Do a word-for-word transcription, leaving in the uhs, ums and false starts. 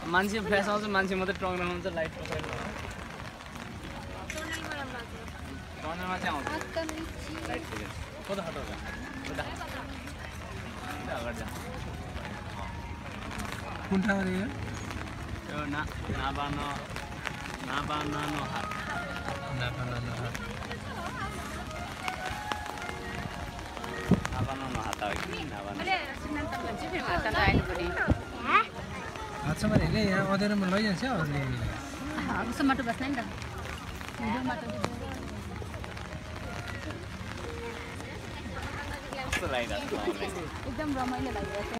मान्छे फ्ल्यास आउँछ मान्छे मात्रै टङ्ग्रामा हुन्छ लाइट पछाडि टर्नरमा चाहिँ आउँछ लाइट फिगर कता खटा होला कता अगाडि जा कुन ठाउँ रे यो यो ना नाबान नाबानानो हाट नाबानानो हाट नाबानानो हाट हो कि नाबानानो हातसम्म हेर्ने यहाँ अँधेरोमा लैजान्छ अरूले माटो बस्दैन नि त कस्तो लागिरहेको छ एकदम रमाइलो लागिरहेको छ